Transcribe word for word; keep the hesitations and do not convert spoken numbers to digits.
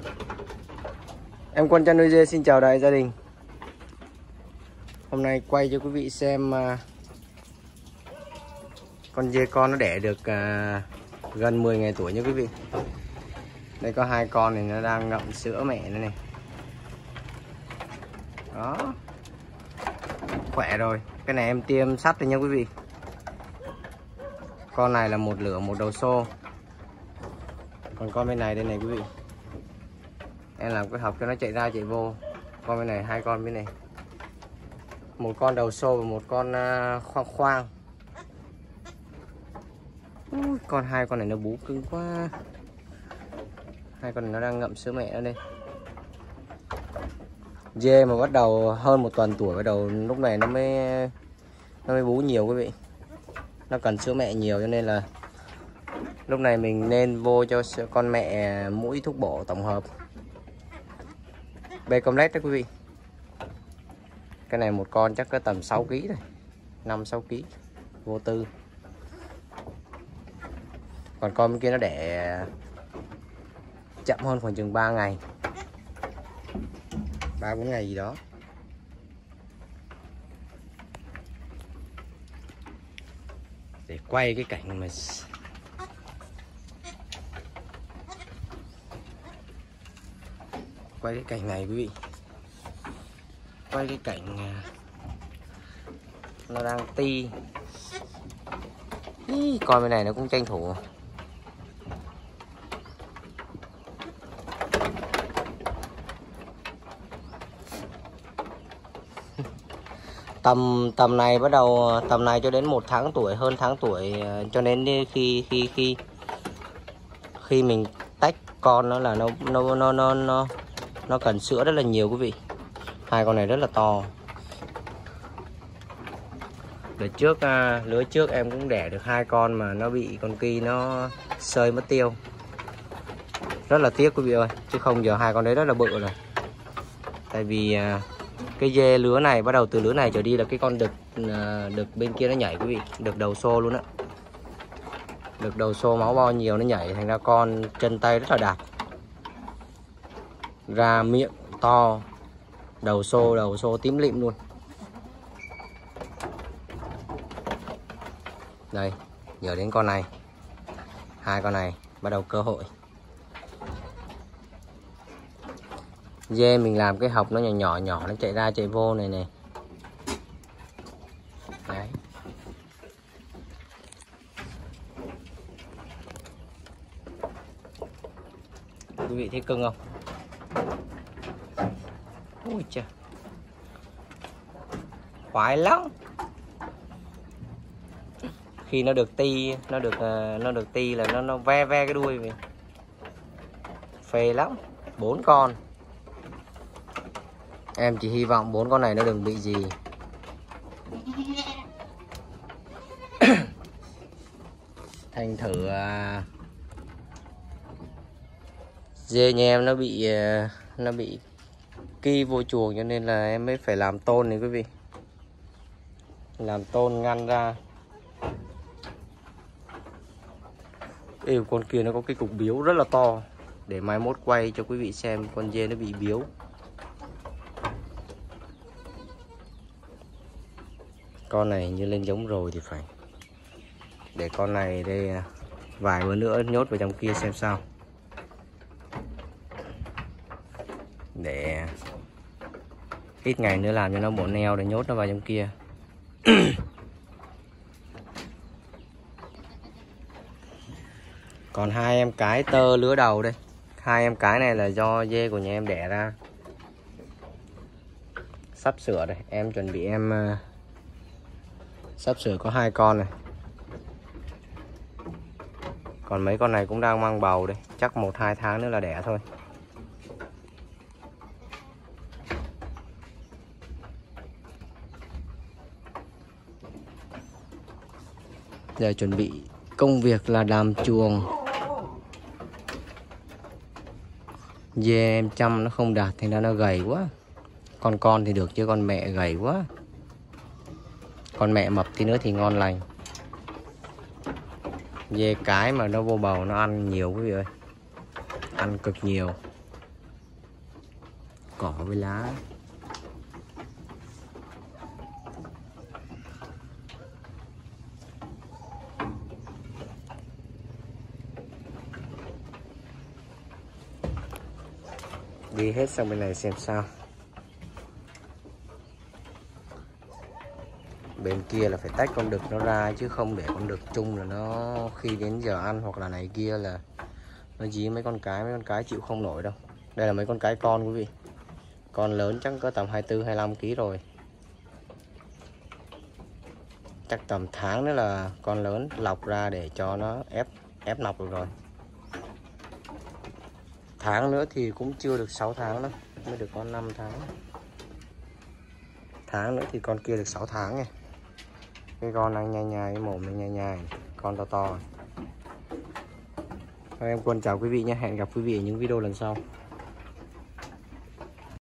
Em Quân chăn nuôi dê xin chào đại gia đình. Hôm nay quay cho quý vị xem uh, con dê con nó đẻ được uh, gần mười ngày tuổi nha quý vị. Đây có hai con này nó đang ngậm sữa mẹ nữa này. Đó, khỏe rồi. Cái này em tiêm sắt rồi nha quý vị. Con này là một lửa một đầu xô. Còn con bên này đây này quý vị, em làm cái học cho nó chạy ra chạy vô. Con bên này hai con bên này, một con đầu xô và một con uh, khoang khoang. Ui, con hai con này nó bú cứng quá. Hai con này nó đang ngậm sữa mẹ ở đây. Dê mà bắt đầu hơn một tuần tuổi bắt đầu lúc này nó mới nó mới bú nhiều quý vị. Nó cần sữa mẹ nhiều cho nên là lúc này mình nên vô cho con mẹ mũi thuốc bổ tổng hợp B-complex đó quý vị. Cái này một con chắc có tầm sáu ki lô gam rồi, năm sáu ki lô gam vô tư. Còn con bên kia nó đẻ chậm hơn khoảng chừng ba ngày, ba bốn ngày gì đó. Để quay cái cảnh mà quay cái cảnh này quý vị, quay cái cảnh nó đang ti. Ý, coi bên này nó cũng tranh thủ. Tầm tầm này bắt đầu tầm này cho đến một tháng tuổi, hơn tháng tuổi, cho nên khi khi khi khi mình tách con nó là nó nó nó nó nó nó cần sữa rất là nhiều quý vị. Hai con này rất là to. Đợt trước lứa trước em cũng đẻ được hai con mà nó bị con Ki nó sơi mất tiêu. Rất là tiếc quý vị ơi, chứ không giờ hai con đấy rất là bự rồi. Tại vì cái dê lứa này bắt đầu từ lứa này trở đi là cái con đực đực bên kia nó nhảy quý vị, đực đầu xô luôn á. Đực đầu xô máu bao nhiều nó nhảy, thành ra con chân tay rất là đạt. Ra miệng to, đầu xô đầu xô tím lịm luôn. Đây, giờ đến con này. Hai con này bắt đầu cơ hội. Dê mình làm cái hộc nó nhỏ nhỏ nhỏ, nó chạy ra chạy vô này này. Đấy. Quý vị thấy cưng không? Ui trời, khoái lắm. Khi nó được ti, nó được nó được ti là nó nó ve ve cái đuôi mình. Phê lắm. Bốn con. Em chỉ hy vọng bốn con này nó đừng bị gì. Thành thử à, dê nhà em nó bị à, nó bị Ki vô chuồng cho nên là em mới phải làm tôn này quý vị. Làm tôn ngăn ra. Ê, con kia nó có cái cục biếu rất là to. Để mai mốt quay cho quý vị xem con dê nó bị biếu. Con này như lên giống rồi thì phải. Để con này đây vài bữa nữa nhốt vào trong kia xem sao. Để ít ngày nữa làm cho nó bộ neo để nhốt nó vào trong kia. Còn hai em cái tơ lứa đầu đây. Hai em cái này là do dê của nhà em đẻ ra. Sắp sửa đây, em chuẩn bị em uh, sắp sửa có hai con này. Còn mấy con này cũng đang mang bầu đây, chắc một hai tháng nữa là đẻ thôi. Giờ chuẩn bị công việc là làm chuồng. Dê em chăm nó không đạt thành ra nó gầy quá. Con con thì được chứ con mẹ gầy quá. Con mẹ mập tí nữa thì ngon lành. Dê cái mà nó vô bầu nó ăn nhiều quý vị ơi. Ăn cực nhiều. cỏ với lá. Đi hết sang bên này xem sao. Bên kia là phải tách con đực nó ra chứ không để con đực chung là nó khi đến giờ ăn hoặc là này kia là nó dí mấy con cái, mấy con cái chịu không nổi đâu. Đây là mấy con cái con quý vị. Con lớn chắc có tầm hai mươi tư hai mươi lăm ki lô gam rồi. Chắc tầm tháng nữa là con lớn lọc ra để cho nó ép ép nọc được rồi. Tháng nữa thì cũng chưa được sáu tháng đâu, mới được con năm tháng. Tháng nữa thì con kia được sáu tháng nha. Cái con đang nhai nhai, cái mồm đang nhai nhai, con to to. Thôi em Quân chào quý vị nhé, hẹn gặp quý vị ở những video lần sau.